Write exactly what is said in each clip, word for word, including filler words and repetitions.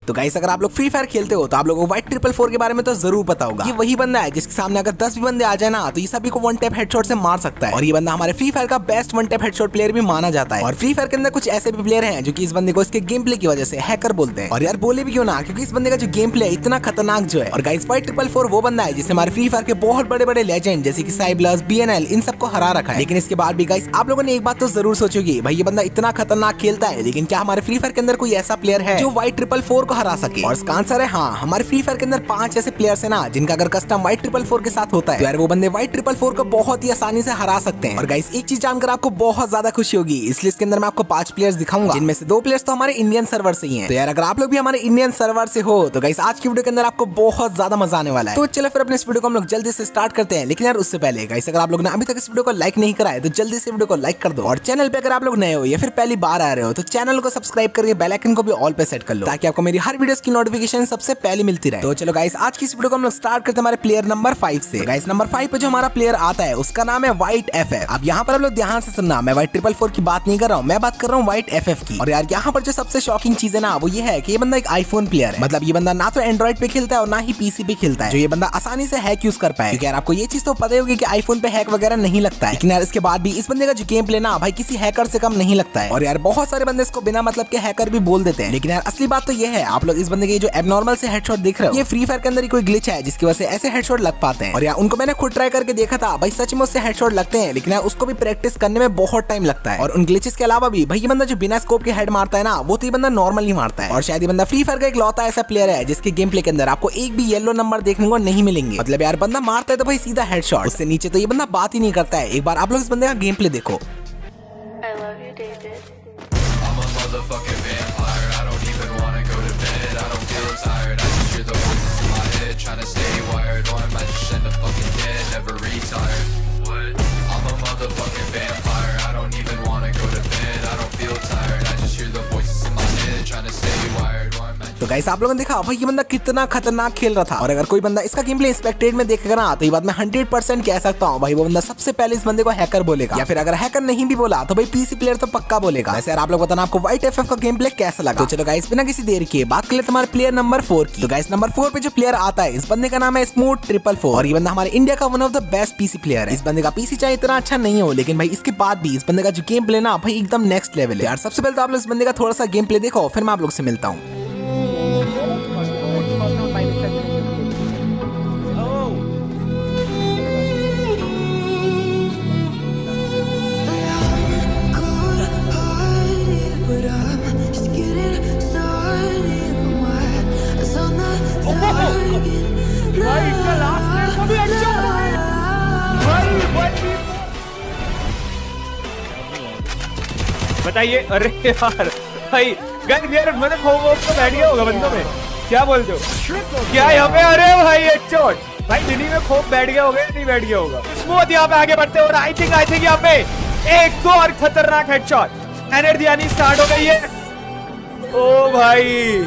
तो गाइस अगर आप लोग फ्री फायर खेलते हो तो आप लोगों को व्हाइट ट्रिपल फोर के बारे में तो जरूर पता होगा। ये वही बंदा है जिसके सामने अगर दस भी बंदे आ जाए ना तो ये सभी को वन टैप हेडशॉट से मार सकता है और ये बंदा हमारे फ्री फायर का best one tap headshot player भी माना जाता है। और फ्री फायर के अंदर कुछ ऐसे भी प्लेयर हैं जो कि इस बंदे को इसके गेम प्ले की वजह से हैकर बोलते हैं। और यार बोले भी क्यों ना, क्योंकि इस बंदे का जो गेम प्ले इतना खतरनाक जो है। और गाइस व्हाइट ट्रिपल फोर वो बंदा है जिसने हमारे फ्री फायर के बहुत बड़े बड़े लेजेंड जैसे कि साइब्लस, बीएनएल इन सबको हरा रखा है। लेकिन इसके बाद भी गाइस आप लोगों ने एक बात तो जरूर सोचोगी, भाई ये बंदा इतना खतरनाक खेलता है लेकिन क्या हमारे फ्री फायर के अंदर कोई ऐसा प्लेयर है जो व्हाइट ट्रिपल फोर को हरा सके? और इसका आंसर है हाँ, हमारे फ्री फायर के अंदर पांच ऐसे प्लेयर्स है ना जिनका अगर कस्टम व्हाइट ट्रिपल फोर के साथ होता है तो यार वो बंदे व्हाइट ट्रिपल फोर को बहुत ही आसानी से हरा सकते हैं। और गाइस एक चीज जानकर आपको बहुत ज्यादा खुशी होगी, इसलिए इसके अंदर मैं आपको पांच प्लेयर्स दिखाऊंगा जिनमें से दो प्लेयर्स तो हमारे इंडियन सर्वर से ही हैं। तो यार अगर आप लोग भी हमारे इंडियन सर्वर से हो तो गाइस आज की वीडियो के अंदर आपको बहुत ज्यादा मजा आने वाला है। तो चलो फिर अपने इस वीडियो को हम लोग जल्दी से स्टार्ट करते हैं। लेकिन यार उससे पहले गाइस अगर आप लोग ने अभी तक इस वीडियो को लाइक नहीं करा है तो जल्दी से वीडियो को लाइक कर दो। और चैनल पे अगर आप लोग नए हो या फिर पहली बार आ रहे हो तो चैनल को सब्सक्राइब करके बेल आइकन को भी ऑल पे सेट कर लो ताकि आपको मेरी हर वीडियोस की नोटिफिकेशन सबसे पहले मिलती रहे। तो चलो गाइस आज की इस वीडियो को हम लोग स्टार्ट करते हैं हमारे प्लेयर नंबर फाइव से। गाइस नंबर फाइव पे जो हमारा प्लेयर आता है उसका नाम है व्हाइट एफएफ। अब यहाँ पर आप लोग ध्यान से सुनना, मैं व्हाइट ट्रिपल फोर की बात नहीं कर रहा हूँ, मैं बात कर रहा हूँ व्हाइट एफएफ की। और यार यहाँ पर जो सबसे शॉकिंग चीज है ना वो ये है कि ये बंदा एक आईफोन प्लेयर है। मतलब ये बंदा ना तो एंड्रॉइड पे खेलता है और ना ही पीसी पे खेलता है, जो ये बंदा आसानी से हैक यूज कर पाए। क्योंकि यार आपको ये चीज तो पता ही होगी कि आईफोन पे हैक वगैरह नहीं लगता है। लेकिन यार इसके बाद भी इस बंदे का जो गेम प्ले ना भाई किसी हैकर से कम नहीं लगता है। और यार बहुत सारे बंदे इसको बिना मतलब के हैकर भी बोल देते हैं। लेकिन यार असली बात तो ये है, आप लोग इस बंदे के जो एबनॉर्मल से हेडशॉट देख रहे हो ये फ्री फायर के अंदर ही कोई ग्लिच है जिसकी वजह से ऐसे हेडशॉट लग पाते हैं। और यार उनको मैंने खुद ट्राई करके देखा था, भाई सच में उससे हेडशॉट लगते हैं, लेकिन यार उसको भी प्रैक्टिस करने में बहुत टाइम लगता है। और उन ग्लिचेस के अलावा भी भाई ये बंदा जो बिना स्कोप के हेड मारता है ना वो तो ये बंदा नॉर्मली मारता है। और शायद ये बंदा फ्री फायर का एक लौता ऐसा प्लेयर है जिसके गेम प्ले के अंदर आपको एक भी येलो नंबर देखने को नहीं मिलेंगे। मतलब यार बंदा मारता है तो भाई सीधा हेडशॉट, उससे नीचे तो ये बंदा बात ही नहीं करता है। एक बार आप लोग इस बंदे का गेम प्ले देखो। Trying to stay wired, or I might just end up fucking dead, never retired. What? I'm a motherfucking vampire. I don't even wanna go to bed. I don't feel tired. I just hear the voices in my head, trying to stay wired, or I might. तो guys आप लोगों ने देखा भाई ये बंदा कितना खतरनाक खेल रहा था। और अगर कोई बंदा इसका गेम प्ले स्पेक्टेड में देखेगा ना तो ये बात मैं हंड्रेड परसेंट कह सकता हूँ, भाई वो बंदा सबसे पहले इस बंदे को हैकर बोलेगा। या फिर अगर हैकर नहीं भी बोला तो भाई पीसी प्लेयर तो पक्का बोलेगा। वैसे यार आप लोग बताना आपको व्हाइट एफएफ का गेम प्ले कैसा लगा। तो चलो गाइस बिना किसी देर के बात कर लेते हमारे प्लेयर नंबर फोर की। तो गाइस नंबर फोर पे जो प्लेयर आता है इस बंदे का नाम है स्मूथ ट्रिपल फोर। और ये बंदा हमारे इंडिया का one of the best PC player है। इस बंदे का पीसी चाहे इतना अच्छा नहीं हो लेकिन भाई इसके बाद भी इस बंदे का जो गेम प्ले ना भाई एकदम नेक्स्ट लेवल है। यार सबसे पहले तो आप लोग इस बंदे का थोड़ा सा गेम प्ले देखो, फिर मैं आप लोग से मिलता हूँ। बताइए। अरे यार भाई गन गियर मतलब खो वो तो बैठ गया होगा बंदों में, क्या बोलते हो क्या यहाँ पे? अरे भाई एक चोट भाई दिल्ली में खोप बैठ गया होगा या नहीं बैठ गया होगा। स्मूथ यहाँ पे आगे बढ़ते और आई थिंक आई थिंक यहाँ पे एक और खतरनाक हेडशॉट एनर्जी आनी स्टार्ट हो गई है। ओ भाई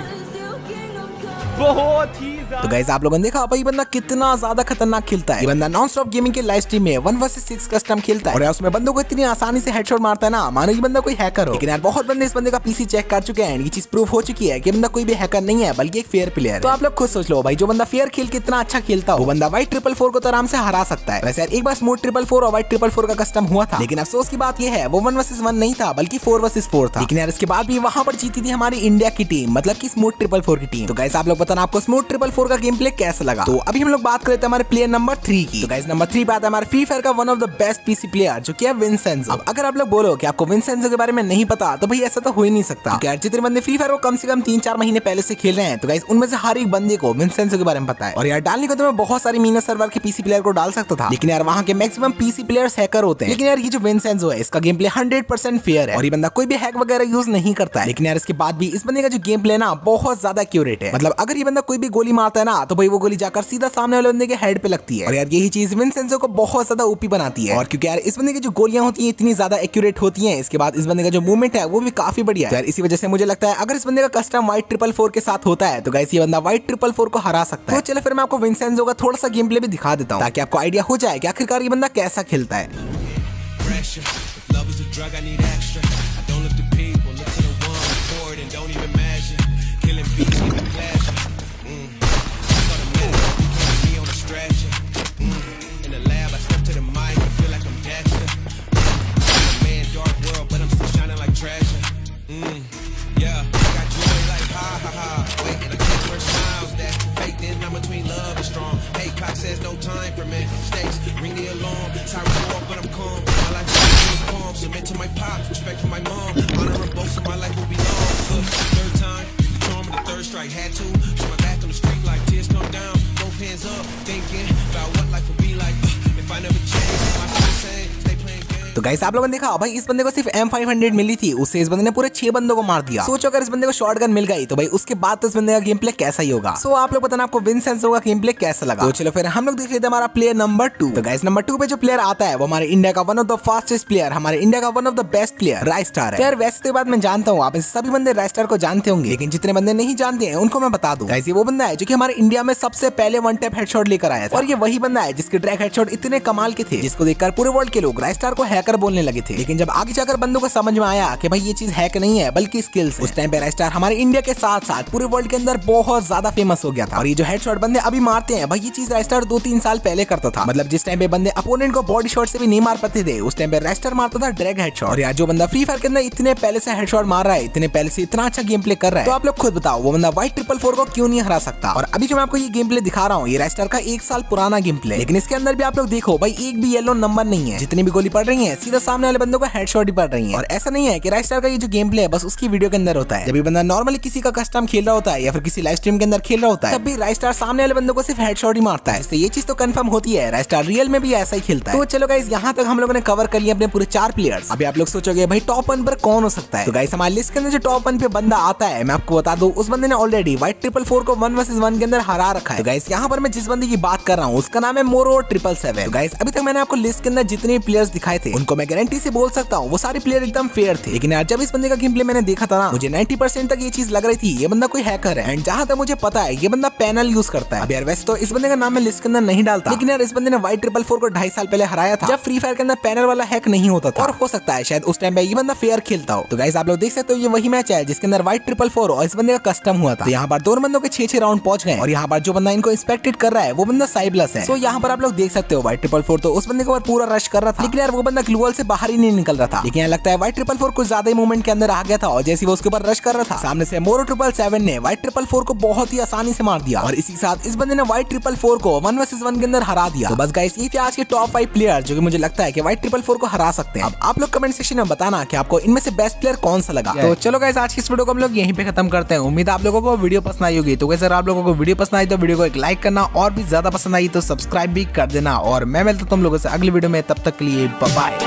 बहुत ही। तो गाइस आप लोगों ने देखा भाई बंदा कितना ज्यादा खतरनाक खेलता है। ये बंदा नॉन स्टॉप गेमिंग के लाइव स्ट्रीम में वन वर्सेस सिक्स कस्टम खेलता है और उसमें बंदों को इतनी आसानी से हेडशॉट मारता है ना मानो ये बंदा कोई हैकर हो। लेकिन यार बहुत बंदे इस बंदे का पीसी चेक कर चुके हैं, ये चीज प्रूव हो चुकी है कि बंदा कोई भी हैकर नहीं है बल्कि एक फेयर प्लेयर है। तो आप लोग खुद सोच लो भाई जो बंदा फेयर खेल के इतना अच्छा खेलता हो वो बंदा व्हाइट ट्रिपल फोर को तो आराम से हरा सकता है। वैसे यार एक बार स्मूथ ट्रिपल फोर और व्हाइट ट्रिपल फोर का कस्टम हुआ था, लेकिन अफसोस की बात यह है वो वन वर्सेस वन नहीं था बल्कि फोर वर्सेस फोर था। लेकिन यार इसके बाद भी वहां पर जीती थी हमारी इंडिया की टीम, मतलब की स्मूथ ट्रिपल फोर की टीम। तो गाइस आप लोग बताना आपको स्मूथ ट्रिपल फोर का गेम प्ले कैसा लगा। तो अभी हम लोग बात करते हैं हमारे प्लेयर नंबर थ्री की। तो गाइस नंबर थ्री पे आता है हमारे फ्री फायर का one of the best PC player जो कि है विंसेंजो। अब अगर आप लोग बोलो कि आपको विंसेंजो के बारे में नहीं पता तो भाई ऐसा तो हो ही नहीं सकता, क्योंकि यार जितने बंदे फ्री फायर को कम से कम तीन चार महीने पहले से खेल रहे हैं तो गाइस उनमें से हर एक बंदे को विंसेंजो के बारे में पता है। और यार डालने को तो मैं बहुत सारी मीनस सर्वर के पीसी प्लेयर को डाल सकता था, लेकिन यार वहाँ के मैक्सिमम पीसी प्लेयर्स हैकर होते हैं। लेकिन यार ये जो विंसेंजो है इसका game play hundred percent fair है और ये बंदा कोई भी हैक वगैरह यूज नहीं करता है। लेकिन यार इसके बाद भी इस बंदे का जो गेम प्ले ना बहुत ज्यादा एक्यूरेट है। मतलब अगर ये बंदा कोई भी गोली मारता है ना तो भाई वो गोली जाकर सीधा सामने वाले बंदे के हेड पे लगती है। और यार यही चीज विंसेंजो को बहुत ज्यादा ओपी बनाती है। और क्योंकि यार इस बंदे की जो गोलियां होती हैं इतनी ज्यादा एक्यूरेट होती हैं, इसके बाद इस बंदे का जो मूवमेंट है वो भी काफी बढ़िया है। यार इसी वजह से मुझे लगता है अगर इस बंदे का कस्टम व्हाइट ट्रिपल फोर के साथ होता है तो गाइस ये बंदा व्हाइट ट्रिपल फोर को हरा सकता है। तो चलो फिर मैं आपको विंसेंजो का थोड़ा सा गेम प्ले भी दिखा देता हूँ ताकि आपको आइडिया हो जाए कि आखिरकार ये बंदा कैसा खेलता है। There's no time for mistakes. Ring the alarm. Sirens go off, but I'm calm. My life is calm. Submit to my pops. Respect for my mom. Honor them both, so my life will be long. Look, third time, use the charm of the third strike. Had to. Turn my back on the street like tears come down. Both hands up, thinking about what life will be like uh, if I never change. I feel the same. Stay playing games. तो guys आप लोगों ने देखा भाई इस बंदे को सिर्फ एम फाइव हंड्रेड मिली थी, उससे इस बंदे ने पूरे छह बंदों को मार दिया। सोचो अगर इस बंदे को शॉटगन मिल गई तो भाई उसके बाद तो इस बंदे का गेम प्ले कैसा ही होगा। सो आप लोग बताना आपको विंसेंट का गेम प्ले कैसा लगा। तो चलो फिर हम लोग देख लेते हैं हमारा प्लेयर नंबर टू। तो गाइस नंबर टू पे जो प्लेयर आता है वो हमारे इंडिया का one of the fastest player, हमारे इंडिया का one of the best player Raistar है। यार वैसे तो बात मैं जानता हूँ आप सभी बंदे राइस्टार को जानते होंगे, लेकिन जितने बंदे नहीं जानते हैं उनको मैं बता दूं। गाइस ये वो बंदा है जो कि हमारे इंडिया में सबसे पहले वन टैप हेडशॉट लेकर आया था, और ये वही बंदा है जिसके ड्रैग हेडशॉट इतने कमाल के थे जिसको देखकर पूरे वर्ल्ड के लोग राइस्टार को हैकर बोलने लगे थे। लेकिन जब आगे जाकर बंदों को समझ में आया कि भाई ये चीज हैक नहीं है बल्कि स्किल्स, उस टाइम पे राइस्टार हमारे इंडिया के साथ साथ पूरे वर्ल्ड के अंदर बहुत ज्यादा फेमस हो गया था। और ये जो हेडशॉट बंदे अभी मारते हैं भाई ये चीज राइस्टार दो तीन साल पहले करता था। मतलब जिस टाइम पे बंदे अपोनेंट को बॉडी शॉट से भी नहीं मार पाते थे उस टाइम पे राइस्टार मारता था ड्रैग हेडशॉट। और यार जो बंदा फ्री फायर के अंदर इतने पहले से हेडशॉट मार रहा है, इतने पहले से इतना अच्छा गेम प्ले कर रहा है, तो आप लोग खुद बताओ वो बंदा व्हाइट ट्रिपल फोर को क्यों नहीं हरा सकता। और अभी जो मैं आपको ये गेम प्ले दिखा रहा हूँ ये राइस्टार का एक साल पुराना गेम प्ले, लेकिन इसके अंदर भी आप लोग देखो भाई एक भी येलो नंबर नहीं है। जितनी भी गोली पड़ रही है सीधा सामने वाले बंदों को हेडशॉट ही पड़ रही है। और ऐसा नहीं है कि राइस्टार का ये जो गेम प्ले है बस उसकी वीडियो के अंदर होता है। जब भी बंदा नॉर्मली किसी का कस्टम खेल रहा होता है या फिर किसी लाइव स्ट्रीम के अंदर खेल रहा होता है तब भी राइस्टार सामने वाले बंदों को सिर्फ हेडशॉट ही मारता है। इससे ये चीज तो कंफर्म होती है राइस्टार रियल में भी ऐसा ही खेलता है। तो चलो गाइस यहाँ तक हम लोगों ने कवर कर लिया अपने पूरे चार प्लेयर्स। अभी आप लोग सोचोगे भाई टॉप वन पर कौन हो सकता है, तो गाइस हमारी लिस्ट के अंदर जो टॉप वन पे बंदा आता है मैं आपको बता दूं उस बंदे ने ऑलरेडी व्हाइट ट्रिपल फोर को वन वर्सेस वन के अंदर हरा रखा है। तो गाइस यहाँ पर मैं जिस बंदे की बात कर रहा हूँ उसका नाम है मोरो ट्रिपल सेवन। तो गाइस अभी तक मैंने आपको लिस्ट के अंदर जितने प्लेयर्स दिखाए थे उनको मैं गारंटी से बोल सकता हूँ वो सारे प्लेयर एकदम फेयर थे। लेकिन यार जब इस बंदे का गेम प्ले मैंने देखा था ना मुझे नाइंटी परसेंट तक ये चीज लग रही थी ये बंदा कोई हैकर है। एंड जहां तक मुझे पता है ये बंदा पैनल यूज करता है। अब यार वैसे तो इस बंदे का नाम मैं लिस्ट के अंदर नहीं डालता, लेकिन यार इस बंदे ने व्हाइट ट्रिपल फोर को ढाई साल पहले हराया था जब फ्री फायर के अंदर पैनल वाला हैक नहीं होता था, और हो सकता है शायद उस टाइम पे ये बंदा फेयर खेलता हो। तो गाइस आप लोग देख सकते हो ये वही मैच है जिसके अंदर व्हाइट ट्रिपल फोर और इस बंदे का कस्टम हुआ था। तो यहाँ पर दोनों बंदों के छह छह राउंड पहुंच गए और यहाँ पर जो बंदा इनको इंस्पेक्टेड कर रहा है वो बंदा साइबलस है। तो यहाँ पर आप लोग देख सकते हो व्हाइट ट्रिपल फोर तो उस बंदे के ऊपर पूरा रश कर रहा था, लेकिन यार वो बंदा ग्लूवॉल से बाहर ही नहीं निकल रहा था। लेकिन लगता है व्हाइट ट्रिपल फोर कुछ ज्यादा ही मूवमेंट के अंदर आ गया था और जैसे वो उसके ऊपर रश कर रहा था सामने से मोरो ट्रिपल सेवन ने व्हाइट ट्रिपल फोर को बहुत ही आसानी से मार दिया और इसी के साथ इस बंदे ने व्हाइट ट्रिपल फोर को वन वर्सेस वन के अंदर हरा दिया। तो बस गाइस ये थे आज के टॉप फाइव प्लेयर जो कि मुझे लगता है कि व्हाइट ट्रिपल फोर को हरा सकते हैं। अब आप लोग कमेंट सेक्शन में बताना कि आपको इनमें से बेस्ट प्लेयर कौन सा लगा। तो चलो गाइस आज की इस वीडियो को हम लोग यहीं पे खत्म करते हैं। उम्मीद है आप लोगों को वीडियो पसंद आई होगी। तो गाइस अगर आप लोगों को वीडियो पसंद आई तो वीडियो को एक लाइक करना और भी ज्यादा पसंद आई तो सब्सक्राइब भी कर देना और मैं मिलता हूं तुम लोगों से अगली वीडियो में, तब तक के लिए बाय बाय।